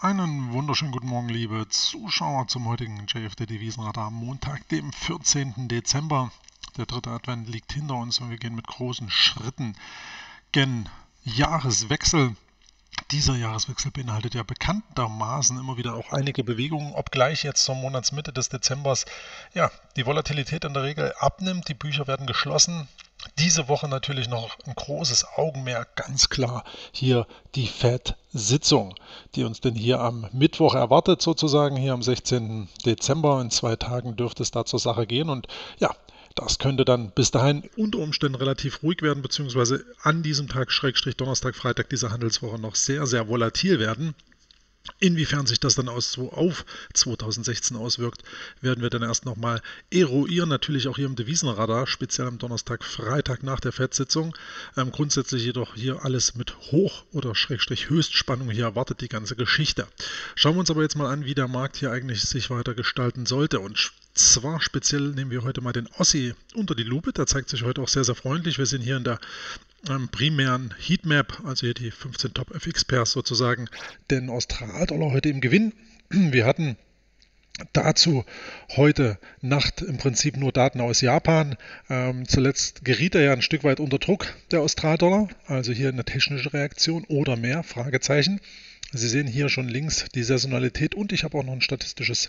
Einen wunderschönen guten Morgen, liebe Zuschauer, zum heutigen JFD Devisenradar am Montag, dem 14. Dezember. Der dritte Advent liegt hinter uns und wir gehen mit großen Schritten gen Jahreswechsel. Dieser Jahreswechsel beinhaltet ja bekanntermaßen immer wieder auch einige Bewegungen, obgleich jetzt zur Monatsmitte des Dezembers die Volatilität in der Regel abnimmt, die Bücher werden geschlossen. Diese Woche natürlich noch ein großes Augenmerk, ganz klar hier die FED-Sitzung, die uns denn hier am Mittwoch erwartet, sozusagen hier am 16. Dezember. In 2 Tagen dürfte es da zur Sache gehen und das könnte dann bis dahin unter Umständen relativ ruhig werden, beziehungsweise an diesem Tag, Schrägstrich Donnerstag, Freitag dieser Handelswoche noch sehr, sehr volatil werden. Inwiefern sich das dann auf 2016 auswirkt, werden wir dann erst nochmal eruieren. Natürlich auch hier im Devisenradar, speziell am Donnerstag, Freitag nach der FED-Sitzung. Grundsätzlich jedoch hier alles mit Hoch- oder Schrägstrich Höchstspannung. Hier erwartet die ganze Geschichte. Schauen wir uns aber jetzt mal an, wie der Markt hier eigentlich sich weiter gestalten sollte. Und zwar speziell nehmen wir heute mal den Ossi unter die Lupe. Der zeigt sich heute auch sehr, sehr freundlich. Wir sind hier in der primären Heatmap, also hier die 15 Top FX Pairs sozusagen, den Australdollar heute im Gewinn. Wir hatten dazu heute Nacht im Prinzip nur Daten aus Japan. Zuletzt geriet er ja ein Stück weit unter Druck, der Australdollar, also hier eine technische Reaktion oder mehr, Fragezeichen. Sie sehen hier schon links die Saisonalität und ich habe auch noch ein statistisches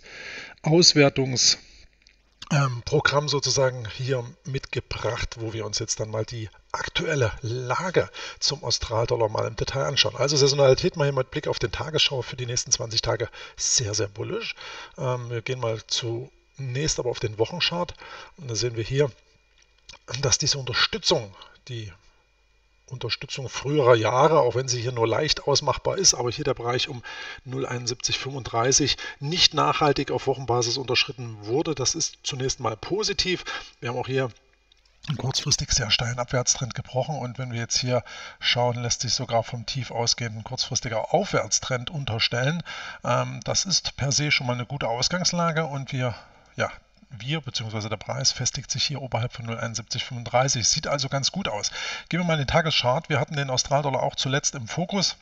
Auswertungsprogramm sozusagen hier mitgebracht, wo wir uns jetzt dann mal die aktuelle Lage zum Australdollar mal im Detail anschauen. Also Saisonalität mal hier mit Blick auf den Tagesschau für die nächsten 20 Tage sehr, sehr bullisch. Wir gehen mal zunächst aber auf den Wochenchart und da sehen wir hier, dass diese die Unterstützung früherer Jahre, auch wenn sie hier nur leicht ausmachbar ist, aber hier der Bereich um 0,7135 nicht nachhaltig auf Wochenbasis unterschritten wurde. Das ist zunächst mal positiv. Wir haben auch hier einen kurzfristig sehr steilen Abwärtstrend gebrochen und wenn wir jetzt hier schauen, lässt sich sogar vom Tief ausgehend ein kurzfristiger Aufwärtstrend unterstellen. Das ist per se schon mal eine gute Ausgangslage und wir bzw. der Preis festigt sich hier oberhalb von 0,7135. Sieht also ganz gut aus. Gehen wir mal in den Tageschart. Wir hatten den Australdollar auch zuletzt im Fokus.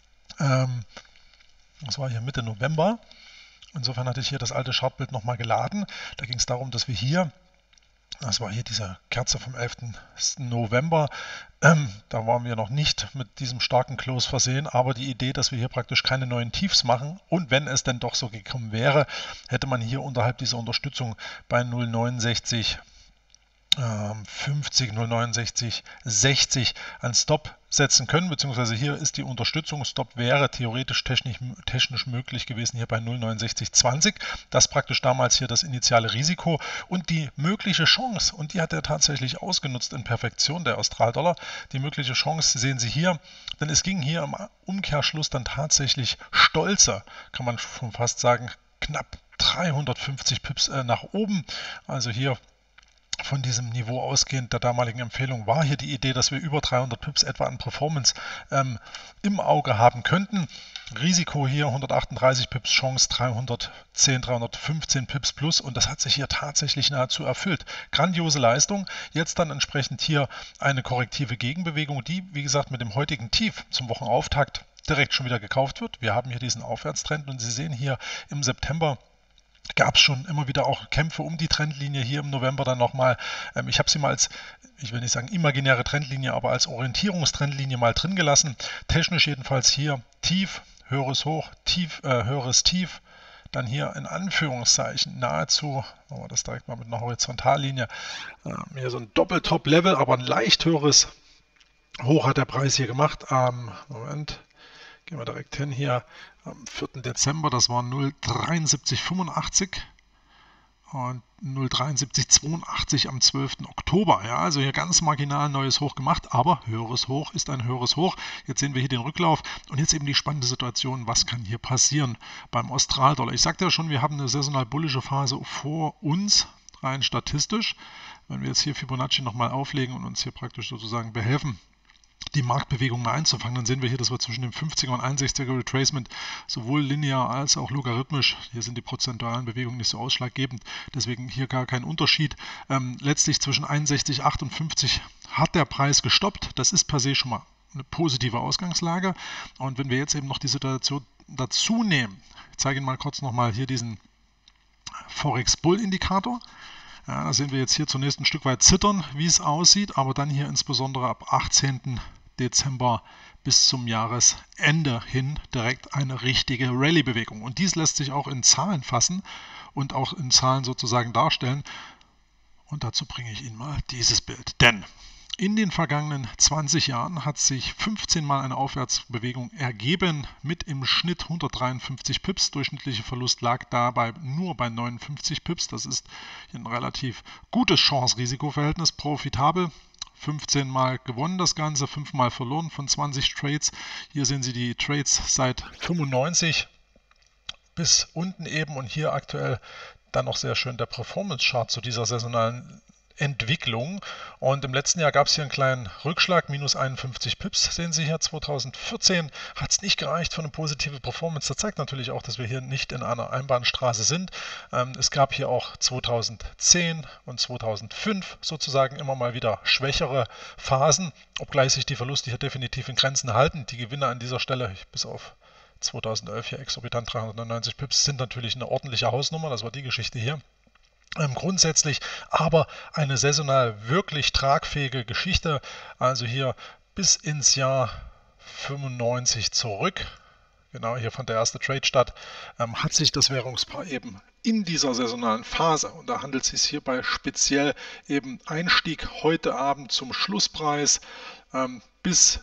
Das war hier Mitte November. Insofern hatte ich hier das alte Chartbild nochmal geladen. Da ging es darum, dass wir hier, das war hier diese Kerze vom 11. November, da waren wir noch nicht mit diesem starken Close versehen, aber die Idee, dass wir hier praktisch keine neuen Tiefs machen und wenn es denn doch so gekommen wäre, hätte man hier unterhalb dieser Unterstützung bei 0,69 50, 0,69, 60 einen Stop setzen können, beziehungsweise hier ist die Unterstützung, Stop wäre theoretisch technisch möglich gewesen hier bei 0,6920. Das praktisch damals hier das initiale Risiko und die mögliche Chance, und die hat er tatsächlich ausgenutzt in Perfektion, der Australdollar. Die mögliche Chance sehen Sie hier, denn es ging hier im Umkehrschluss dann tatsächlich stolze, kann man schon fast sagen, knapp 350 Pips nach oben, also hier von diesem Niveau ausgehend der damaligen Empfehlung war hier die Idee, dass wir über 300 Pips etwa an Performance im Auge haben könnten. Risiko hier 138 Pips, Chance 310, 315 Pips plus und das hat sich hier tatsächlich nahezu erfüllt. Grandiose Leistung. Jetzt dann entsprechend hier eine korrektive Gegenbewegung, die wie gesagt mit dem heutigen Tief zum Wochenauftakt direkt schon wieder gekauft wird. Wir haben hier diesen Aufwärtstrend und Sie sehen hier im September gab es schon immer wieder auch Kämpfe um die Trendlinie, hier im November dann nochmal. Ich habe sie mal als, ich will nicht sagen imaginäre Trendlinie, aber als Orientierungstrendlinie mal drin gelassen. Technisch jedenfalls hier Tief, höheres Hoch, Tief, höheres Tief. Dann hier in Anführungszeichen nahezu, machen wir das direkt mal mit einer Horizontallinie, hier so ein Doppeltop-Level, aber ein leicht höheres Hoch hat der Preis hier gemacht. Moment. Gehen wir direkt hin hier am 4. Dezember, das war 0,7385 und 0,7382 am 12. Oktober. Ja, also hier ganz marginal ein neues Hoch gemacht, aber höheres Hoch ist ein höheres Hoch. Jetzt sehen wir hier den Rücklauf und jetzt eben die spannende Situation, was kann hier passieren beim Australdollar. Ich sagte ja schon, wir haben eine saisonal bullische Phase vor uns, rein statistisch. Wenn wir jetzt hier Fibonacci nochmal auflegen und uns hier praktisch sozusagen behelfen, die Marktbewegung mal einzufangen, dann sehen wir hier, dass wir zwischen dem 50er und 61er Retracement sowohl linear als auch logarithmisch, hier sind die prozentualen Bewegungen nicht so ausschlaggebend, deswegen hier gar kein Unterschied. Letztlich zwischen 61 und 58 hat der Preis gestoppt, das ist per se schon mal eine positive Ausgangslage und wenn wir jetzt eben noch die Situation dazu nehmen, ich zeige Ihnen mal kurz nochmal hier diesen Forex Bull Indikator. Ja, da sehen wir jetzt hier zunächst ein Stück weit zittern, wie es aussieht, aber dann hier insbesondere ab 18. Dezember bis zum Jahresende hin direkt eine richtige Rallye-Bewegung. Und dies lässt sich auch in Zahlen fassen und auch in Zahlen sozusagen darstellen. Und dazu bringe ich Ihnen mal dieses Bild. Denn in den vergangenen 20 Jahren hat sich 15 Mal eine Aufwärtsbewegung ergeben mit im Schnitt 153 Pips. Durchschnittliche Verlust lag dabei nur bei 59 Pips. Das ist ein relativ gutes Chance-Risiko-Verhältnis, profitabel. 15 Mal gewonnen das Ganze, 5 Mal verloren von 20 Trades. Hier sehen Sie die Trades seit 95 bis unten eben und hier aktuell dann noch sehr schön der Performance-Chart zu dieser saisonalen Entwicklung. Und im letzten Jahr gab es hier einen kleinen Rückschlag, minus 51 Pips, sehen Sie hier, 2014 hat es nicht gereicht für eine positive Performance. Das zeigt natürlich auch, dass wir hier nicht in einer Einbahnstraße sind. Es gab hier auch 2010 und 2005 sozusagen immer mal wieder schwächere Phasen, obgleich sich die Verluste hier definitiv in Grenzen halten. Die Gewinne an dieser Stelle, bis auf 2011 hier exorbitant 399 Pips, sind natürlich eine ordentliche Hausnummer, das war die Geschichte hier. Grundsätzlich aber eine saisonal wirklich tragfähige Geschichte, also hier bis ins Jahr 95 zurück, genau hier fand der erste Trade statt, hat sich das Währungspaar eben in dieser saisonalen Phase, und da handelt es sich hierbei speziell eben Einstieg heute Abend zum Schlusspreis bis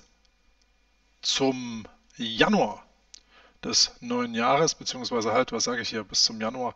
zum Januar des neuen Jahres, beziehungsweise halt, was sage ich hier, bis zum Januar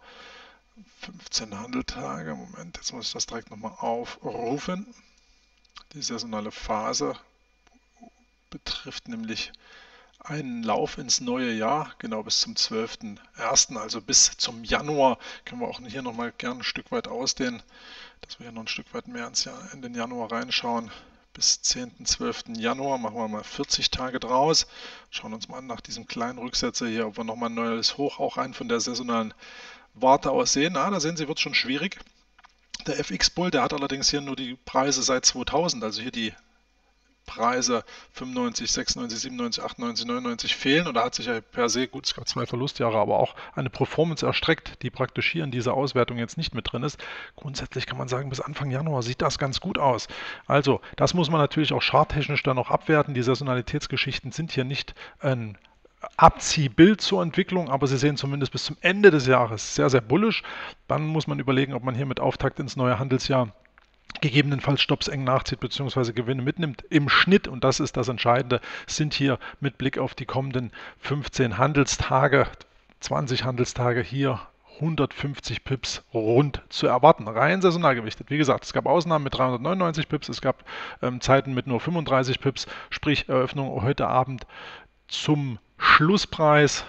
15 Handeltage. Moment, jetzt muss ich das direkt nochmal aufrufen. Die saisonale Phase betrifft nämlich einen Lauf ins neue Jahr, genau bis zum 12.01., also bis zum Januar. Können wir auch hier nochmal gerne ein Stück weit ausdehnen, dass wir hier noch ein Stück weit mehr in den Januar reinschauen. Bis 10. 12. Januar machen wir mal 40 Tage draus. Schauen uns mal an nach diesem kleinen Rücksetzer hier, ob wir nochmal ein neues Hoch auch rein von der saisonalen Warte aussehen. Da sehen Sie, wird schon schwierig. Der FX Bull, der hat allerdings hier nur die Preise seit 2000, also hier die Preise 95, 96, 97, 98, 99 fehlen, und da hat sich ja per se, gut, es gab 2 Verlustjahre, aber auch eine Performance erstreckt, die praktisch hier in dieser Auswertung jetzt nicht mit drin ist. Grundsätzlich kann man sagen, bis Anfang Januar sieht das ganz gut aus. Also, das muss man natürlich auch charttechnisch dann noch abwerten. Die Saisonalitätsgeschichten sind hier nicht ein Abziehbild zur Entwicklung, aber Sie sehen zumindest bis zum Ende des Jahres sehr, sehr bullisch. Dann muss man überlegen, ob man hier mit Auftakt ins neue Handelsjahr gegebenenfalls Stops eng nachzieht bzw. Gewinne mitnimmt. Im Schnitt, und das ist das Entscheidende, sind hier mit Blick auf die kommenden 15 Handelstage, 20 Handelstage hier 150 Pips rund zu erwarten, rein saisonal gewichtet. Wie gesagt, es gab Ausnahmen mit 399 Pips, es gab Zeiten mit nur 35 Pips, sprich Eröffnung heute Abend zum Schlusspreis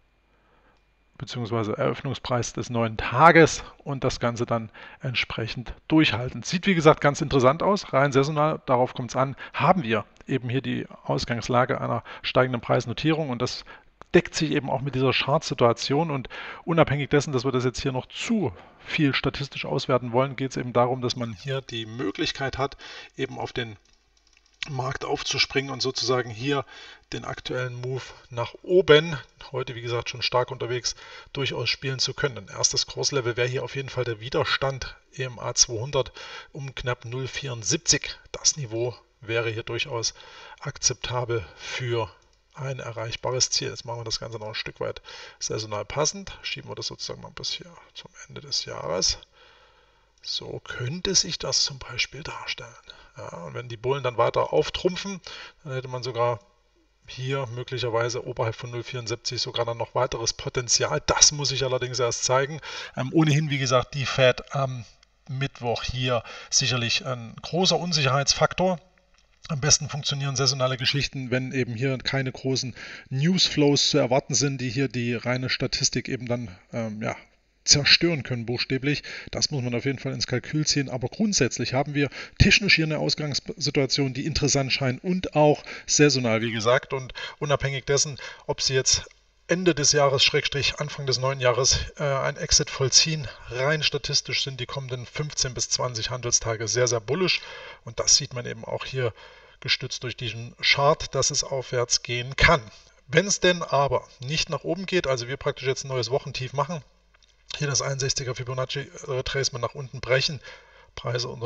bzw. Eröffnungspreis des neuen Tages und das Ganze dann entsprechend durchhalten. Sieht wie gesagt ganz interessant aus, rein saisonal, darauf kommt es an, haben wir eben hier die Ausgangslage einer steigenden Preisnotierung, und das deckt sich eben auch mit dieser Chart-Situation, und unabhängig dessen, dass wir das jetzt hier noch zu viel statistisch auswerten wollen, geht es eben darum, dass man hier die Möglichkeit hat, eben auf den Markt aufzuspringen und sozusagen hier den aktuellen Move nach oben, heute wie gesagt schon stark unterwegs, durchaus spielen zu können. Ein erstes Kurslevel wäre hier auf jeden Fall der Widerstand EMA 200 um knapp 0,74. Das Niveau wäre hier durchaus akzeptabel für ein erreichbares Ziel. Jetzt machen wir das Ganze noch ein Stück weit saisonal passend. Schieben wir das sozusagen mal bis hier zum Ende des Jahres. So könnte sich das zum Beispiel darstellen. Ja, und wenn die Bullen dann weiter auftrumpfen, dann hätte man sogar hier möglicherweise oberhalb von 0,74 sogar dann noch weiteres Potenzial. Das muss ich allerdings erst zeigen. Ohnehin, wie gesagt, die Fed am Mittwoch hier sicherlich ein großer Unsicherheitsfaktor. Am besten funktionieren saisonale Geschichten, wenn eben hier keine großen Newsflows zu erwarten sind, die hier die reine Statistik eben dann zerstören können, buchstäblich. Das muss man auf jeden Fall ins Kalkül ziehen, aber grundsätzlich haben wir technisch hier eine Ausgangssituation, die interessant scheint und auch saisonal, wie gesagt, und unabhängig dessen, ob Sie jetzt Ende des Jahres, / Anfang des neuen Jahres ein Exit vollziehen, rein statistisch sind die kommenden 15 bis 20 Handelstage sehr, sehr bullisch, und das sieht man eben auch hier gestützt durch diesen Chart, dass es aufwärts gehen kann. Wenn es denn aber nicht nach oben geht, also wir praktisch jetzt ein neues Wochentief machen, hier das 61er Fibonacci Retracement nach unten brechen, Preise unter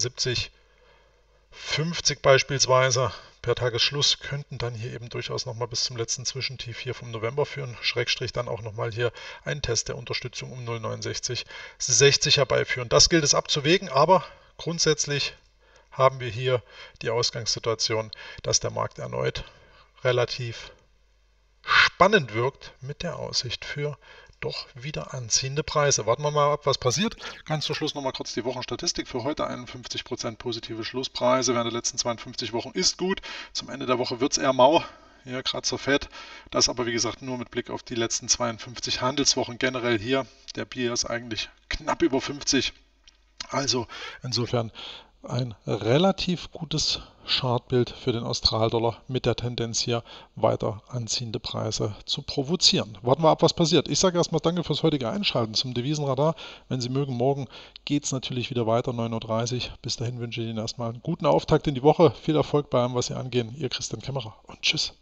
0,7150 beispielsweise per Tagesschluss könnten dann hier eben durchaus nochmal bis zum letzten Zwischentief hier vom November führen, Schrägstrich dann auch nochmal hier einen Test der Unterstützung um 0,6960 herbeiführen. Das gilt es abzuwägen, aber grundsätzlich haben wir hier die Ausgangssituation, dass der Markt erneut relativ spannend wirkt mit der Aussicht für doch wieder anziehende Preise. Warten wir mal ab, was passiert. Ganz zum Schluss nochmal kurz die Wochenstatistik. Für heute 51% positive Schlusspreise während der letzten 52 Wochen ist gut. Zum Ende der Woche wird es eher mau. Hier Kratzer fett. Das aber wie gesagt nur mit Blick auf die letzten 52 Handelswochen. Generell hier, der Bier ist eigentlich knapp über 50. Also insofern ein relativ gutes Chartbild für den Australdollar mit der Tendenz hier weiter anziehende Preise zu provozieren. Warten wir ab, was passiert. Ich sage erstmal danke fürs heutige Einschalten zum Devisenradar. Wenn Sie mögen, morgen geht es natürlich wieder weiter, 9:30 Uhr. Bis dahin wünsche ich Ihnen erstmal einen guten Auftakt in die Woche. Viel Erfolg bei allem, was Sie angehen. Ihr Christian Kämmerer und tschüss.